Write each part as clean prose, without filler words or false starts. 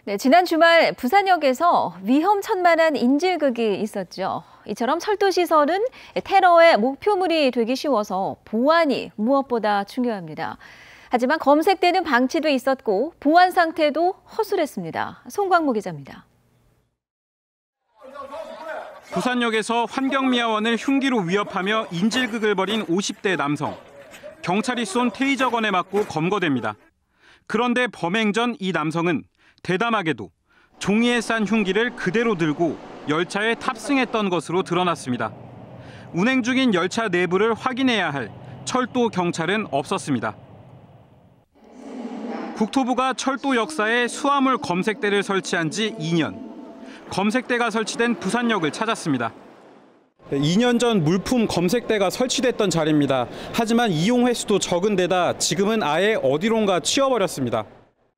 네, 지난 주말 부산역에서 위험천만한 인질극이 있었죠. 이처럼 철도시설은 테러의 목표물이 되기 쉬워서 보안이 무엇보다 중요합니다. 하지만 검색되는 방치도 있었고 보안 상태도 허술했습니다. 송광무 기자입니다. 부산역에서 환경미화원을 흉기로 위협하며 인질극을 벌인 50대 남성. 경찰이 쏜 테이저건에 맞고 검거됩니다. 그런데 범행 전 이 남성은 대담하게도 종이에 싼 흉기를 그대로 들고 열차에 탑승했던 것으로 드러났습니다. 운행 중인 열차 내부를 확인해야 할 철도 경찰은 없었습니다. 국토부가 철도 역사에 수화물 검색대를 설치한 지 2년. 검색대가 설치된 부산역을 찾았습니다. 2년 전 물품 검색대가 설치됐던 자리입니다. 하지만 이용 횟수도 적은 데다 지금은 아예 어디론가 치워버렸습니다.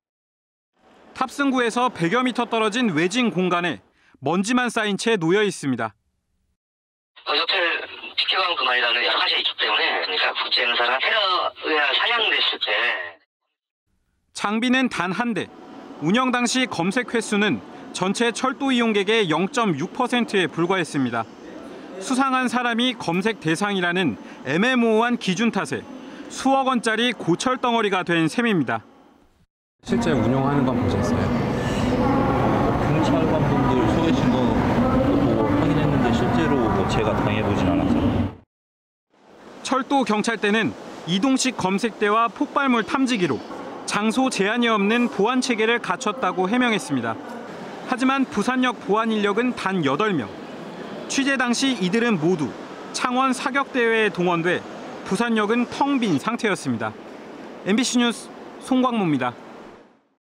탑승구에서 100여 미터 떨어진 외진 공간에 먼지만 쌓인 채 놓여 있습니다. 옆에 지켜간 그만이라는 여러 가지가 있기 때문에 그러니까 국제 행사나 테러가 사냥됐을 때 장비는 단 한 대. 운영 당시 검색 횟수는 전체 철도 이용객의 0.6%에 불과했습니다. 수상한 사람이 검색 대상이라는 애매모호한 기준 탓에 수억 원짜리 고철 덩어리가 된 셈입니다. 실제 운영하는 건 보셨어요? 경찰관분들 서 계신 거 보고 확인했는데 실제로 제가 당해보진 않았어요. 철도 경찰대는 이동식 검색대와 폭발물 탐지기로 장소 제한이 없는 보안 체계를 갖췄다고 해명했습니다. 하지만 부산역 보안 인력은 단 8명. 취재 당시 이들은 모두 창원 사격대회에 동원돼 부산역은 텅 빈 상태였습니다. MBC 뉴스 송광무입니다.